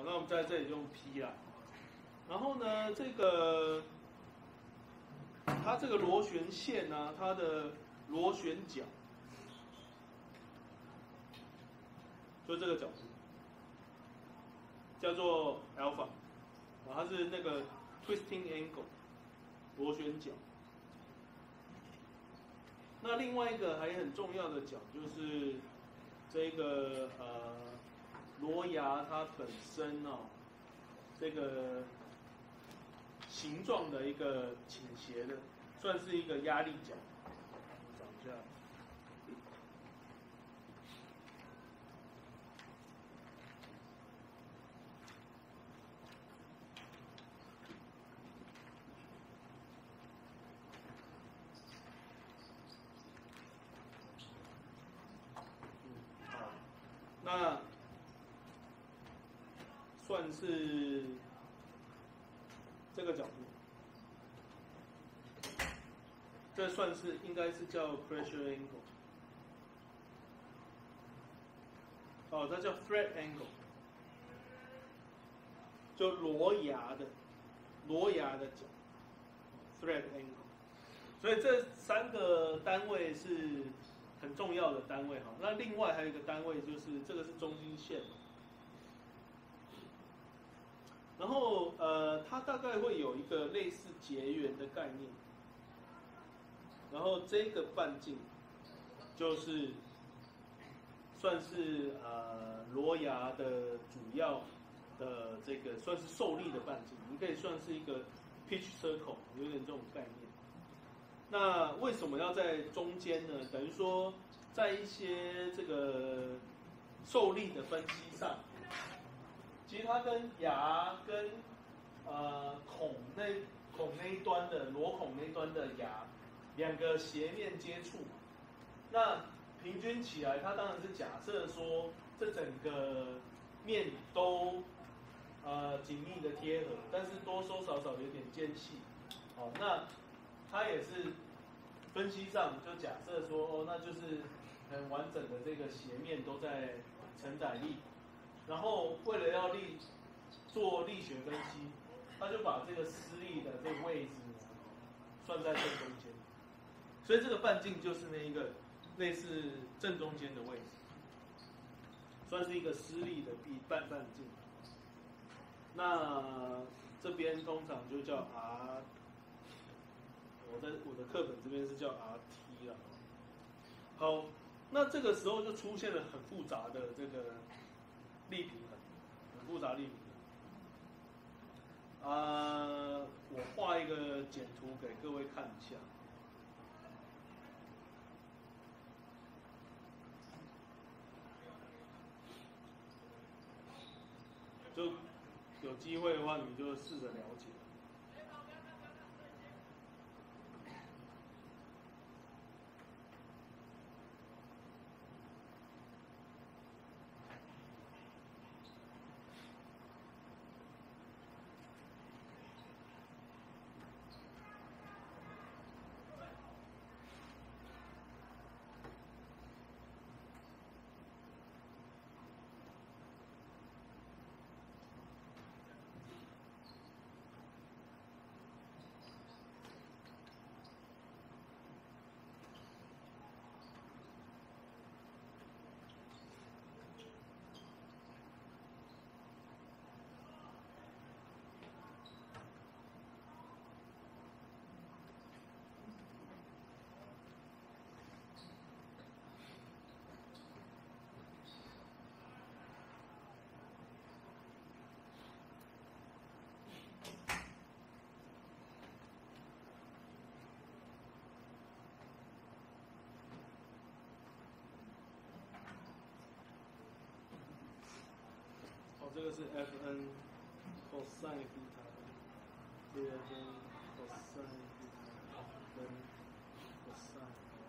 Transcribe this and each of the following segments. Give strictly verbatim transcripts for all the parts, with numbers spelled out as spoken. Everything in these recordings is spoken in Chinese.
那我们在这里用 P 啦。然后呢，这个它这个螺旋线呢、啊，它的螺旋角就这个角度叫做 alpha， 啊，它是那个 twisting angle 螺旋角。那另外一个还很重要的角就是这个呃螺牙它本身哦，这个形状的一个倾斜的，算是一个压力角。我找一下。那算是这个角度，这算是应该是叫 pressure angle， 哦，这叫 thread angle， 就螺牙的螺牙的角 thread angle， 所以这三个单位是很重要的单位哈。那另外还有一个单位就是这个是中心线，然后呃，它大概会有一个类似结缘的概念，然后这个半径就是算是呃螺牙的主要的这个算是受力的半径，你可以算是一个 pitch circle， 有点这种概念。那为什么要在中间呢？等于说，在一些这个受力的分析上，其实它跟牙跟呃孔那孔那一端的螺孔那一端的牙两个斜面接触，那平均起来，它当然是假设说这整个面都呃紧密的贴合，但是多多少少有点间隙。哦，那它也是分析上就假设说，哦，那就是很完整的这个斜面都在承载力，然后为了要力做力学分析，他就把这个施力的这个位置算在正中间，所以这个半径就是那一个类似正中间的位置，算是一个施力的半半径。那这边通常就叫 R。我在我的课本这边是叫 R T 啦。好，那这个时候就出现了很复杂的这个力平衡，很复杂力平衡。啊、呃，我画一个简图给各位看一下。就有机会的话，你就试着了解。这个是 F N cosine theta， 这个跟 cosine theta 跟 cosine，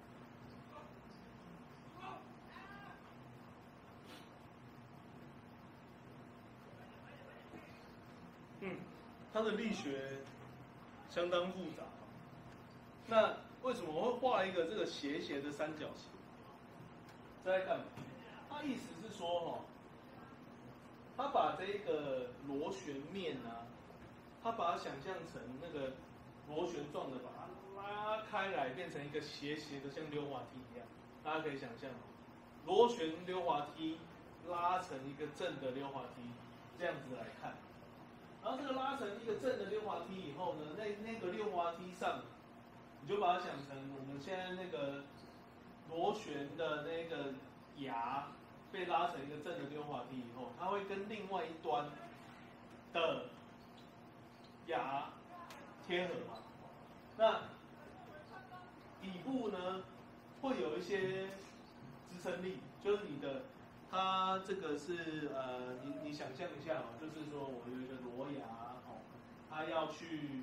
嗯，它的力学相当复杂。那为什么我会画一个这个斜斜的三角形？这在干嘛？它意思是说，哈。他把这个螺旋面啊，它把它想象成那个螺旋状的，把它拉开来，变成一个斜斜的，像溜滑梯一样。大家可以想象，螺旋溜滑梯拉成一个正的溜滑梯，这样子来看。然后这个拉成一个正的溜滑梯以后呢，那那个溜滑梯上，你就把它想成我们现在那个螺旋的那个牙被拉成一个正的溜滑梯以后，它会跟另外一端的牙贴合嘛。那底部呢会有一些支撑力，就是你的。它这个是呃，你你想象一下哦，就是说我有一个螺牙哦，它要去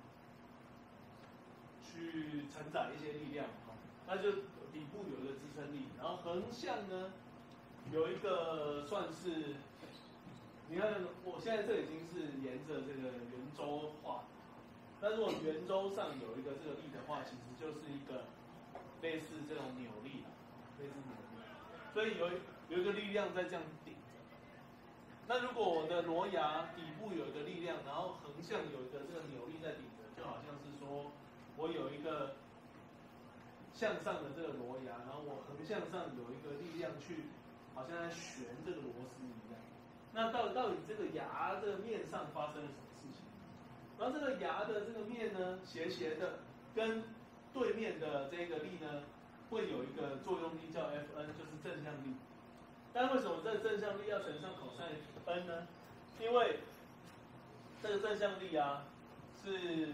去承载一些力量哦，那就底部有一个支撑力，然后横向呢有一个算是，你看我现在这已经是沿着这个圆周画，但如果圆周上有一个这个力的话，其实就是一个类似这种扭力啦，类似扭力，所以有。有一个力量在这样顶着。那如果我的螺牙底部有一个力量，然后横向有一个这个扭力在顶着，就好像是说我有一个向上的这个螺牙，然后我横向上有一个力量去，好像在旋这个螺丝一样。那到到底这个牙这个面上发生了什么事情？然后这个牙的这个面呢，斜斜的，跟对面的这个力呢，会有一个作用力叫 Fn， 就是正向力。但为什么这个正向力要乘上 cosine n 呢？因为这个正向力啊是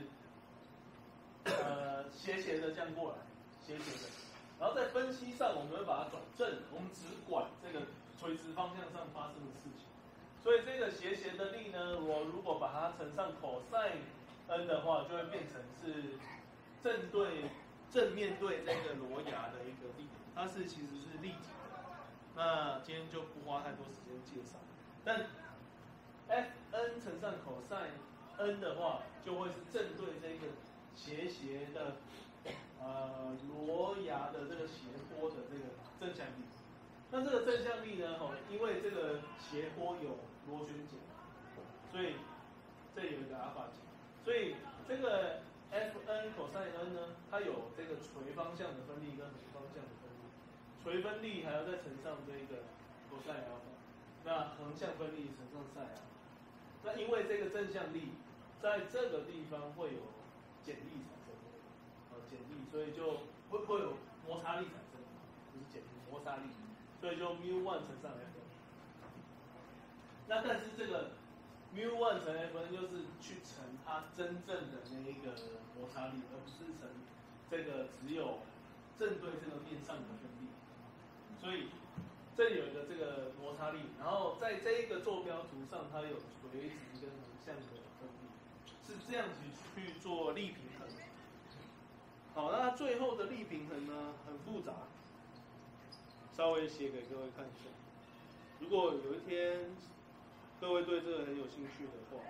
呃斜斜的这样过来，斜斜的。然后在分析上我们会把它转正，我们只管这个垂直方向上发生的事情。所以这个斜斜的力呢，我如果把它乘上 cosine n 的话，就会变成是正对正面对这个螺牙的一个力，它是其实是立体。那今天就不花太多时间介绍，但 Fn 乘上 cosine n 的话，就会是正对这个斜斜的呃螺牙的这个斜坡的这个正向力。那这个正向力呢，哦，因为这个斜坡有螺旋桨，所以这里有一个阿尔法桨，所以这个 Fn cosine n 呢，它有这个垂方向的分力跟横方向的分力。垂分力还要再乘上这个 cosine alpha， 那横向分力乘上 sin alpha。那因为这个正向力在这个地方会有剪力产生，呃，剪力，所以就会会有摩擦力产生，不是剪力，摩擦力，所以就 mu one 乘上 Fn。那但是这个 mu one 乘 Fn 就是去乘它真正的那一个摩擦力，而不是乘这个只有正对这个面上的分力。所以这里有一个这个摩擦力，然后在这一个坐标图上，它有垂直跟横向的分力，是这样子去做力平衡。好，那最后的力平衡呢，很复杂，稍微写给各位看一下。如果有一天各位对这个很有兴趣的话，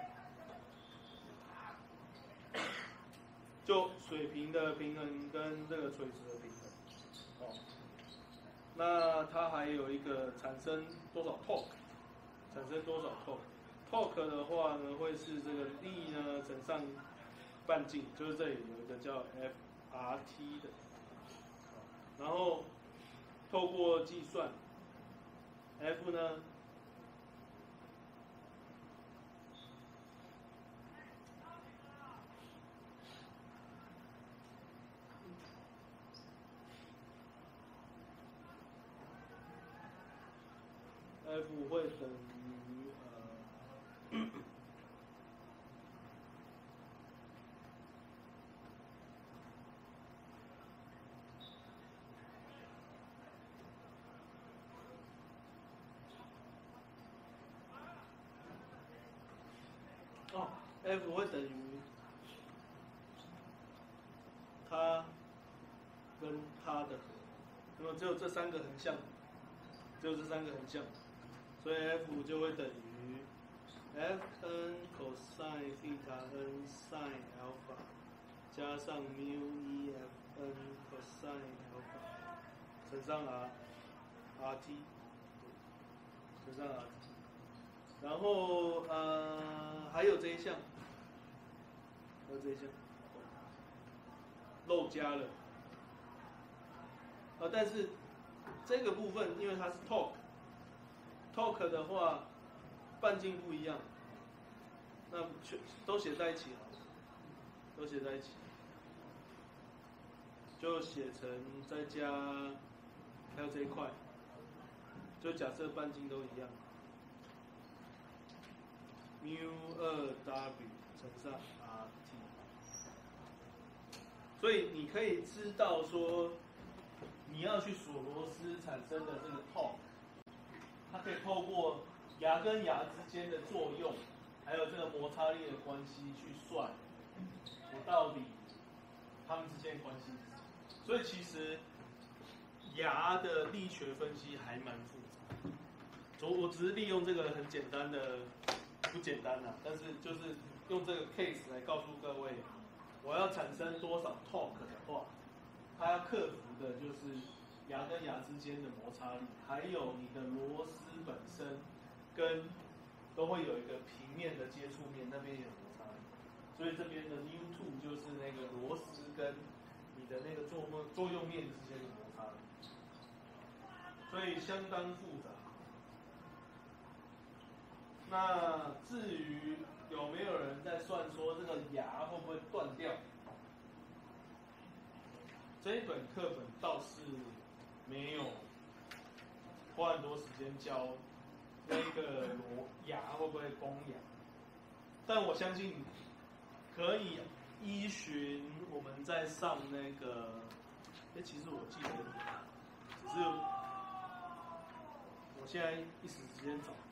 就水平的平衡跟这个垂直的平衡，哦。那它还有一个产生多少 torque， 产生多少 torque，torque 的话呢，会是这个力呢乘上半径，就是这里有一个叫 F R T 的，然后透过计算 F 呢，F 会等于呃哦 ，F 会等于它跟它的和，那么只有这三个横向，只有这三个横向。所以 F 就会等于 Fn cosine theta n sin alpha 加上 mu e Fn cosine alpha 乘上 r rt 乘上 rt。 然后呃还有这一项，还有这一项，漏加了，呃但是这个部分因为它是 torque，torque 的话半径不一样，那全都写在一起好了，都写在一起，就写成再加还有这一块，就假设半径都一样。mu 二 w 乘上 rt， 所以你可以知道说，你要去锁螺丝产生的这个 torque， 它可以透过牙跟牙之间的作用，还有这个摩擦力的关系去算，我到底它们之间的关系是什么。所以其实牙的力学分析还蛮复杂，我我只是利用这个很简单的。不简单啊，但是就是用这个 case 来告诉各位，我要产生多少 torque 的话，它要克服的就是牙跟牙之间的摩擦力，还有你的螺丝本身跟都会有一个平面的接触面，那边也有摩擦力，所以这边的 mu two 就是那个螺丝跟你的那个作作用面之间的摩擦力，所以相当复杂。那至于有没有人在算说这个牙会不会断掉，这一本课本倒是没有花很多时间教那个螺牙会不会崩牙，但我相信可以依循我们在上那个，哎，其实我记得，只是我现在一时之间找。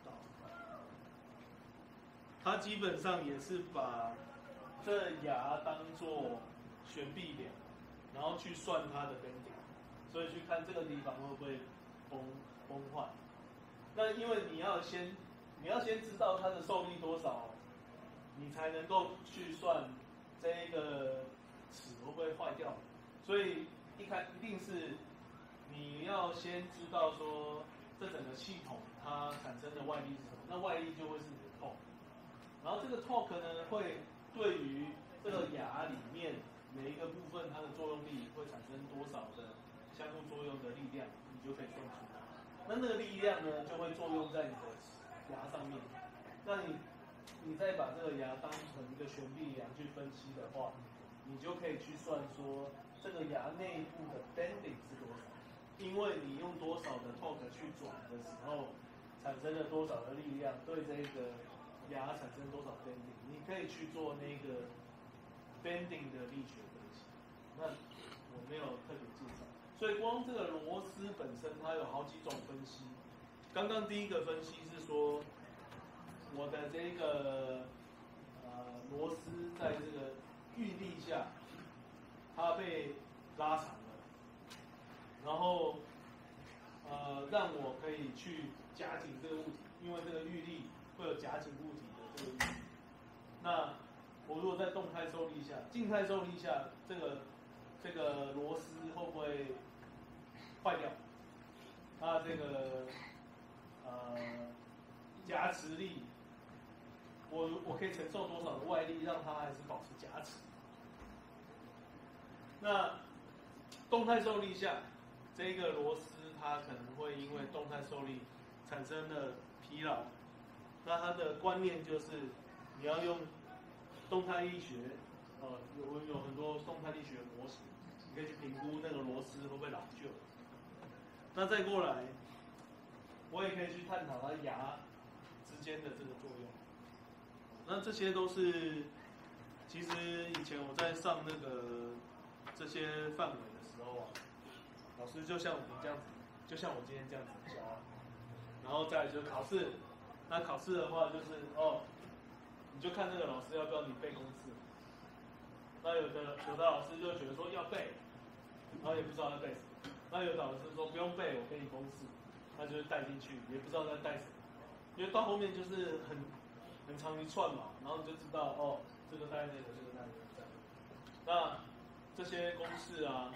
它基本上也是把这牙当做悬臂梁，然后去算它的根点，所以去看这个地方会不会崩崩坏。那因为你要先你要先知道它的受力多少，你才能够去算这个齿会不会坏掉。所以一开一定是你要先知道说这整个系统它产生的外力是什么，那外力就会是你的痛。然后这个 torque 呢，会对于这个牙里面每一个部分它的作用力会产生多少的相互作用的力量，你就可以算出来。那那个力量呢，就会作用在你的牙上面。那你你再把这个牙当成一个悬臂梁去分析的话，你就可以去算说这个牙内部的 bending 是多少，因为你用多少的 torque 去转的时候，产生了多少的力量，对这个牙产生多少 bending， 你可以去做那个 bending 的力学分析。那我没有特别介绍，所以光这个螺丝本身它有好几种分析。刚刚第一个分析是说，我的这个呃螺丝在这个运力下，它被拉长了，然后呃让我可以去夹紧这个物体，因为这个预力会有夹紧物体的这个预力。那我如果在动态受力下、静态受力下，这个这个螺丝会不会坏掉？它这个呃夹持力，我我可以承受多少的外力，让它还是保持夹持？那动态受力下，这个螺丝它可能会因为动态受力产生了疲劳。那它的观念就是你要用动态力学，呃，有有很多动态力学模型，你可以去评估那个螺丝会不会老旧。那再过来，我也可以去探讨它牙之间的这个作用。那这些都是，其实以前我在上那个这些范围的时候啊，老师就像我们这样子，就像我今天这样子教，然后再来就是考试。那考试的话就是哦，你就看那个老师要不要你背公式。那有的有的老师就觉得说要背，然后也不知道要背什么。那有的老师说不用背，我给你公式，他就是带进去，也不知道在带什么。因为到后面就是很很长一串嘛，然后你就知道哦，这个带那个，这个带那个这样。那这些公式啊，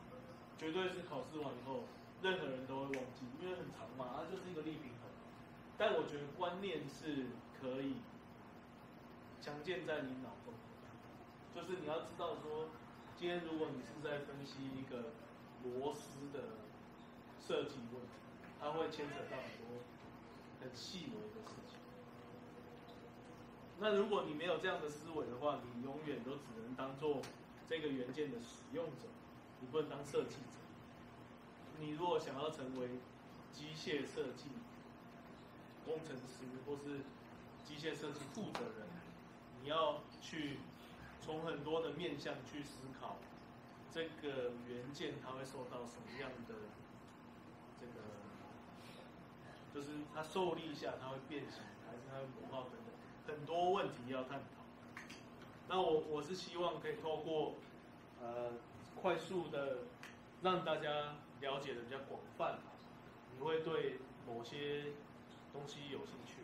绝对是考试完以后任何人都会忘记，因为很长嘛，它就是一个力平衡。 但我觉得观念是可以强健在你脑中，就是你要知道说，今天如果你是在分析一个螺丝的设计问题，它会牵扯到很多很细微的事情。那如果你没有这样的思维的话，你永远都只能当做这个元件的使用者，你不能当设计者。你如果想要成为机械设计工程师或是机械设计负责人，你要去从很多的面向去思考这个元件它会受到什么样的这个，就是它受力下它会变形还是它会磨耗等等很多问题要探讨。那我我是希望可以透过呃快速的让大家了解的比较广泛，你会对某些东西有兴趣。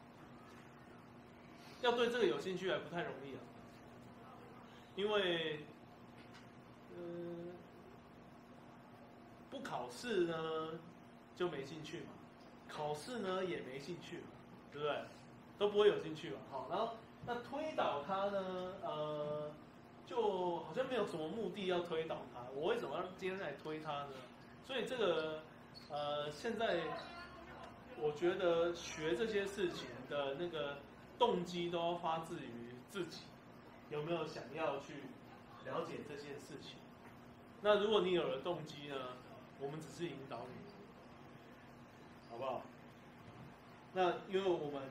要对这个有兴趣还不太容易啊，因为，呃，不考试呢就没兴趣嘛，考试呢也没兴趣嘛，对不对？都不会有兴趣嘛。好，然后那推导它呢，呃，就好像没有什么目的要推导它。我为什么要今天来推它呢？所以这个，呃，现在我觉得学这些事情的那个动机都要发自于自己有没有想要去了解这件事情。那如果你有了动机呢，我们只是引导你，好不好？那因为我们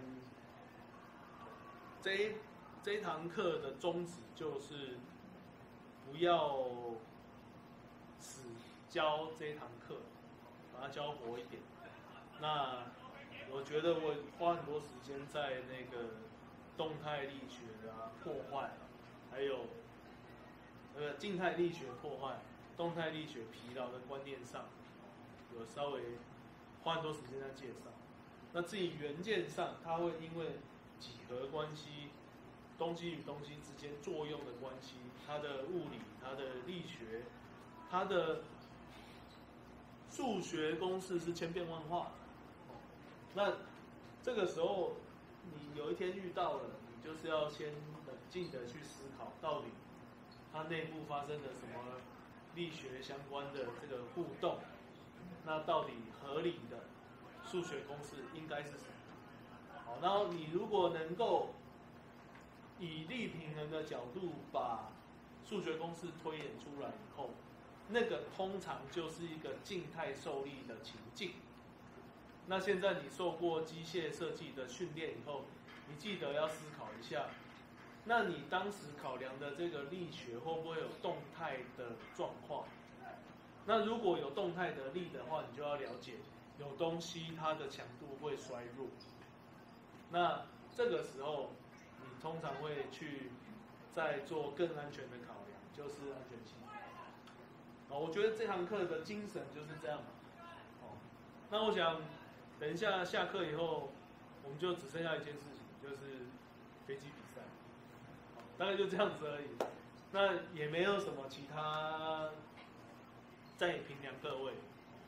这一这一堂课的宗旨就是不要只教这一堂课，把它教活一点。那我觉得我花很多时间在那个动态力学啊、破坏，还有呃静态力学破坏、动态力学疲劳的观念上，有稍微花很多时间在介绍。那至于元件上，它会因为几何关系、东西与东西之间作用的关系，它的物理、它的力学、它的数学公式是千变万化的。那这个时候，你有一天遇到了，你就是要先冷静的去思考，到底它内部发生了什么力学相关的这个互动，那到底合理的数学公式应该是什么？好，然后你如果能够以力平衡的角度把数学公式推演出来以后，那个通常就是一个静态受力的情境。那现在你受过机械设计的训练以后，你记得要思考一下，那你当时考量的这个力学会不会有动态的状况？那如果有动态的力的话，你就要了解有东西它的强度会衰弱。那这个时候，你通常会去再做更安全的考量，就是安全性。哦，我觉得这堂课的精神就是这样嘛。哦，那我想等一下下课以后，我们就只剩下一件事情，就是飞机比赛。哦，大概就这样子而已。那也没有什么其他再评量各位，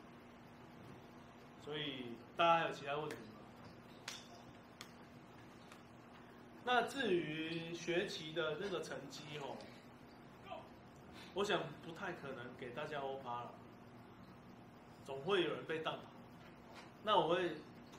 所以大家还有其他问题吗？那至于学期的那个成绩哦，我想不太可能给大家欧趴了，总会有人被当跑。那我会，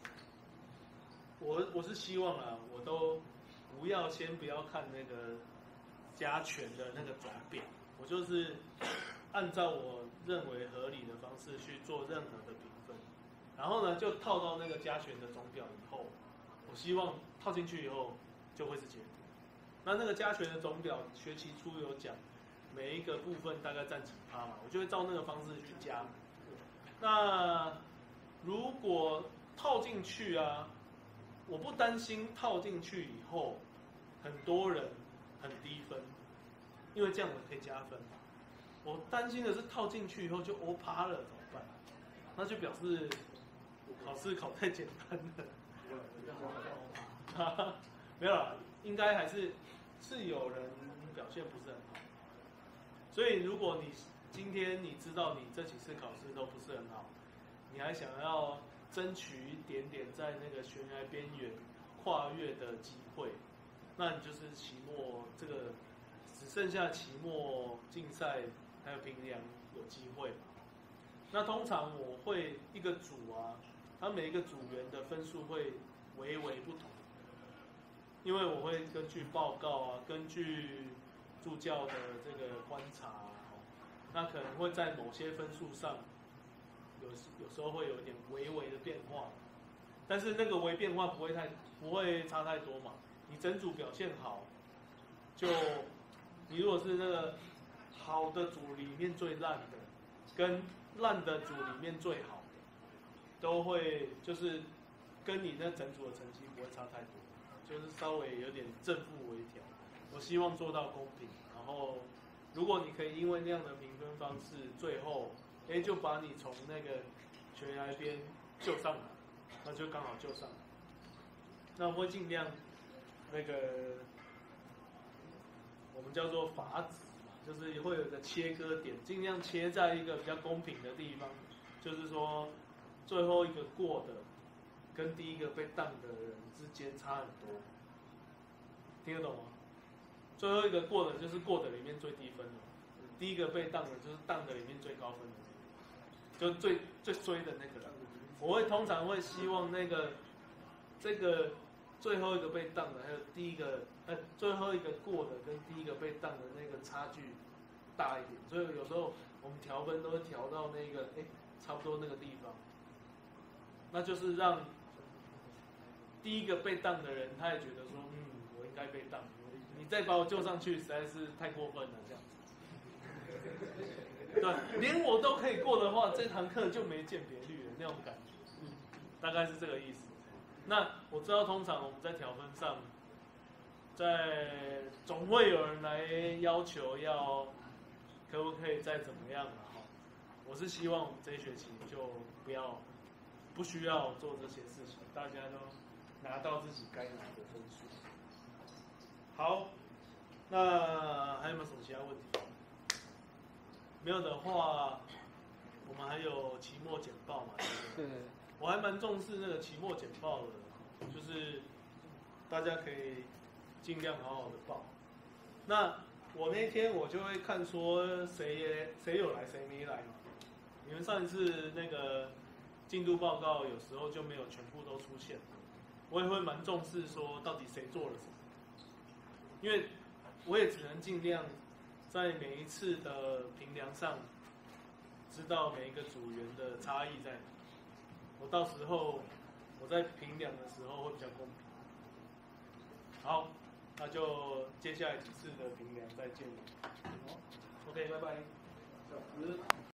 我我是希望啊，我都不要先不要看那个加权的那个总表，我就是按照我认为合理的方式去做任何的评分，然后呢就套到那个加权的总表以后，我希望套进去以后就会是结果。那那个加权的总表学期初有讲，每一个部分大概占几趴嘛，我就会照那个方式去加。那如果套进去啊，我不担心套进去以后很多人很低分，因为这样我可以加分。我担心的是套进去以后就欧趴了怎么办？那就表示考试考太简单了。没有啦，应该还是是有人表现不是很好。所以如果你今天你知道你这几次考试都不是很好，你还想要争取一点点在那个悬崖边缘跨越的机会。那你就是期末这个只剩下期末竞赛还有评量有机会嘛？那通常我会一个组啊，它每一个组员的分数会微微不同，因为我会根据报告啊，根据助教的这个观察、啊，那可能会在某些分数上有有时候会有一点微微的变化，但是那个微变化不会太不会差太多嘛。你整组表现好，就你如果是那个好的组里面最烂的，跟烂的组里面最好的，都会就是跟你那整组的成绩不会差太多，就是稍微有点正负微调。我希望做到公平，然后如果你可以因为那样的评分方式，最后哎就把你从那个悬崖边救上来，那就刚好救上来。那我会尽量。那个我们叫做法子嘛，就是会有一个切割点，尽量切在一个比较公平的地方，就是说最后一个过的跟第一个被当的人之间差很多，听得懂吗？最后一个过的就是过的里面最低分的，第一个被当的就是当的里面最高分的，就最最衰的那个人。我会通常会希望那个这个。最后一个被当的，还有第一个，呃，最后一个过的跟第一个被当的那个差距大一点，所以有时候我们调分都会调到那个，哎，差不多那个地方，那就是让第一个被当的人，他也觉得说，嗯，我应该被当，你再把我救上去，实在是太过分了，这样子。对，连我都可以过的话，这堂课就没鉴别率了，那种感觉，嗯，大概是这个意思。那我知道，通常我们在调分上，在总会有人来要求要可不可以再怎么样了哈。我是希望我们这一学期就不要不需要做这些事情，大家都拿到自己该拿的分数。好，那还有没有什么其他问题？没有的话，我们还有期末简报嘛？对。我还蛮重视那个期末简报的，就是大家可以尽量好好的报。那我那天我就会看说谁也谁有来谁没来嘛。你们上一次那个进度报告有时候就没有全部都出现，我也会蛮重视说到底谁做了什么，因为我也只能尽量在每一次的评量上知道每一个组员的差异在哪。我到时候我在评量的时候会比较公平。好，那就接下来几次的评量再见了。OK， 拜拜。